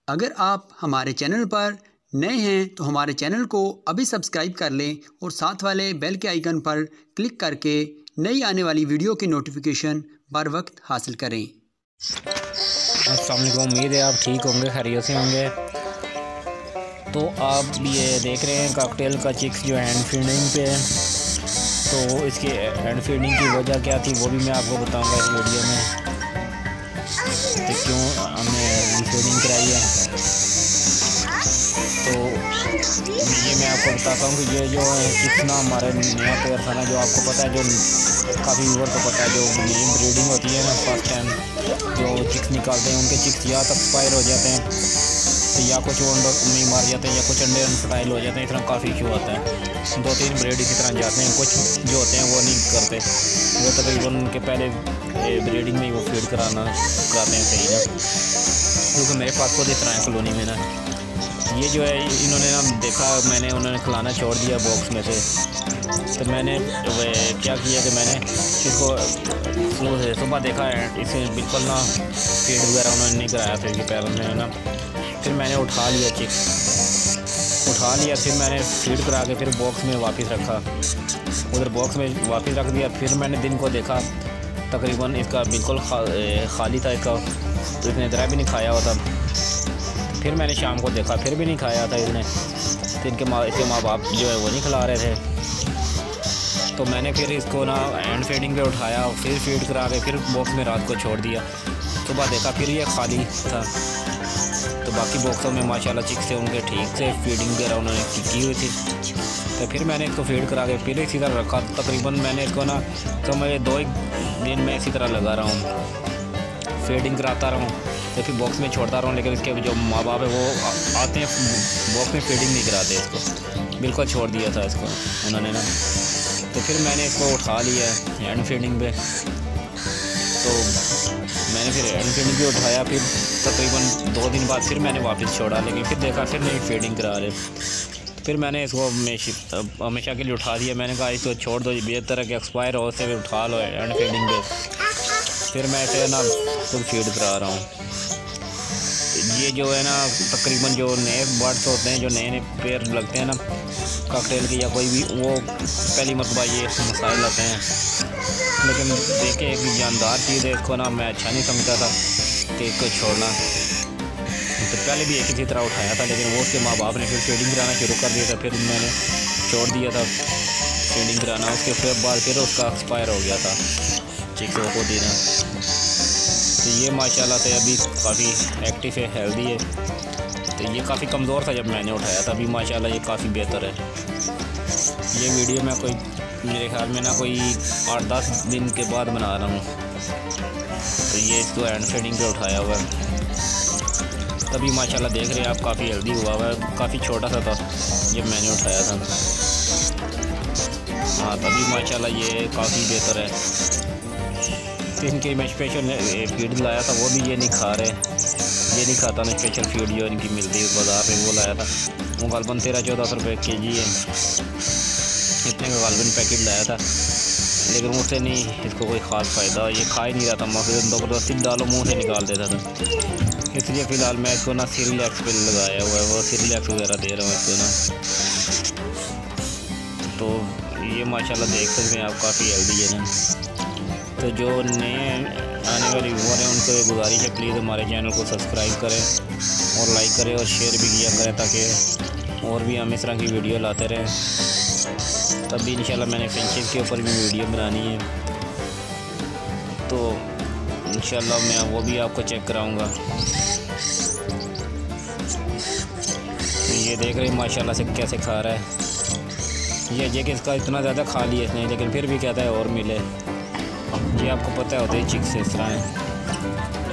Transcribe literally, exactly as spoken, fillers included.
अगर आप हमारे चैनल पर नए हैं तो हमारे चैनल को अभी सब्सक्राइब कर लें और साथ वाले बेल के आइकन पर क्लिक करके नई आने वाली वीडियो की नोटिफिकेशन बर वक्त हासिल करें। अस्सलाम वालेकुम, उम्मीद है आप ठीक होंगे, खैरियत से होंगे। तो आप ये देख रहे हैं कॉकटेल का चिक्स जो हैंड फीडिंग पे है। तो इसके हैंड फीडिंग की वजह क्या थी वो भी मैं आपको बताऊंगा इस वीडियो में, तो क्यों हमने हैंड फीडिंग कराई है। तो ये मैं आपको बताता हूँ कि ये जो चिक्स ना हमारे नया पेयर था ना, जो आपको पता है, जो काफ़ी व्यूअर को पता है, जो नई ब्रीडिंग होती है ना, फर्स्ट टाइम जो चिक्स निकालते हैं उनके चिक्स या तक एक्सपायर हो जाते हैं, तो या कुछ अंडे नहीं मार जाते हैं, या कुछ अंडे अनफर्टाइल हो जाते हैं। इस तरह काफ़ी इशू आता है। दो तीन ब्रीड इसी तरह जाते हैं, कुछ जो होते हैं वो नहीं करते, वो तकरीबन उनके पहले ब्रीडिंग में ही वो फीड कराना कराते हैं सही ना। क्योंकि मेरे पास खुद इस तरह है कॉलोनी में ना, ये जो है इन्होंने ना देखा, मैंने उन्होंने खिलाना छोड़ दिया बॉक्स में से। तो मैंने क्या किया कि मैंने इसको सुबह देखा है, इसे बिल्कुल ना फीड वगैरह उन्होंने नहीं कराया था इसके पैरों में ना। फिर मैंने उठा लिया चिक्स, उठा लिया फिर मैंने फीड करा के फिर बॉक्स में वापस रखा, उधर बॉक्स में वापस रख दिया। फिर मैंने दिन को देखा तकरीबन इसका बिल्कुल खा, खाली था इसका, तो इसने ज़रा भी नहीं खाया हुआ था। फिर मैंने शाम को देखा, फिर भी नहीं खाया था इसने, तो इनके माँ इसके माँ बाप जो है वो नहीं खिला रहे थे। तो मैंने फिर इसको ना हैंड फीडिंग पे उठाया, फिर फीड करा के फिर बॉक्स में रात को छोड़ दिया। सुबह देखा फिर ये खाली था। तो बाकी बॉक्सों में माशाल्लाह चिक्स थे उनके ठीक से, फीडिंग वगैरह उन्होंने की हुई थी। तो फिर मैंने इसको फीड करा के फिर इसी तरह रखा। तकरीबन मैंने इसको ना तो मैं दो एक दिन में इसी तरह लगा रहा हूँ, फीडिंग कराता रहा हूँ, तो फिर बॉक्स में छोड़ता रहा हूँ। लेकिन इसके जो माँ बाप है वो आते हैं, बॉक्स में फीडिंग नहीं कराते इसको, बिल्कुल छोड़ दिया था इसको उन्होंने ना। तो फिर मैंने इसको उठा लिया हैंड फीडिंग पे। तो मैंने फिर हैंड फीडिंग पे उठाया, फिर तकरीबन दो दिन बाद फिर मैंने वापस छोड़ा, लेकिन फिर देखा फिर नहीं फीडिंग करा रहे। फिर मैंने इसको हमेशा के लिए उठा दिया। मैंने कहा इसको छोड़ दो, बेहतर है कि एक्सपायर हो उससे उठा लो हैंड फीडिंग पे। फिर मैं इसे ना खुद फीड करा रहा हूँ। ये जो है ना तकरीबन जो नए बर्ड्स होते हैं, जो नए नए पेयर लगते हैं ना कॉकटेल के या कोई भी, वो पहली मरतबा ये मसाइल आते हैं। लेकिन देखे एक जानदार चीज़ है, इसको ना मैं अच्छा नहीं समझता था कि इसको छोड़ना। तो पहले भी एक ही तरह उठाया था, लेकिन वो उसके माँ बाप ने फिर फीडिंग कराना शुरू कर दिया था, फिर मैंने छोड़ दिया था फीडिंग कराना। उसके फिर बाद फिर उसका एक्सपायर हो गया था चिक्स को देना। तो ये माशाल्लाह से अभी काफ़ी एक्टिव है, हेल्दी है। तो ये काफ़ी कमज़ोर था जब मैंने उठाया था, अभी माशाल्लाह ये काफ़ी बेहतर है। ये वीडियो मैं कोई मेरे ख्याल में ना कोई आठ दस दिन के बाद बना रहा हूँ। तो ये इसको हैंड फीडिंग पे उठाया हुआ है, तभी माशाल्लाह देख रहे हैं आप काफ़ी हेल्दी हुआ हुआ है। काफ़ी छोटा सा था जब मैंने उठाया था, हाँ तभी माशाल्लाह ये काफ़ी बेहतर है। तो इनके मैं स्पेशल फीड लाया था, वो भी ये नहीं खा रहे, ये नहीं खाता ना स्पेशल फीड जो इनकी मिलती है बाज़ार में, वो लाया था। वो गालबन तेरह चौदह सौ रुपये के जी है, इतने का गालबन पैकेट लाया था, लेकिन उससे नहीं इसको कोई ख़ास फ़ायदा, ये खा ही नहीं रहा था। मैं ज़बरदस्ती डालो मुँह से निकाल देता था। इसलिए फ़िलहाल मैं इसको ना सीरिलैक्स पे लगाया हुआ है, वो सीरिलैक्स वगैरह दे रहा हूँ इसको ना। तो ये माशाल्लाह देख सकते हैं आप काफ़ी हेल्दी है ना। तो जो नए आने वाले व्यूअर हैं उनको ये गुजारिश है, प्लीज़ हमारे चैनल को सब्सक्राइब करें और लाइक करें और शेयर भी किया करें, ताकि और भी हम इस तरह की वीडियो लाते रहें। तभी इंशाल्लाह मैंने फिंचेस के ऊपर भी वीडियो बनानी है, तो इंशाल्लाह मैं वो भी आपको चेक कराऊंगा। तो ये देख रहे हैं माशाल्लाह से कैसे खा रहा है। ये जे कि इसका इतना ज़्यादा खा लिया इसने, लेकिन फिर भी कहता है और मिले। ये आपको पता होता है चिक्स इस तरह है।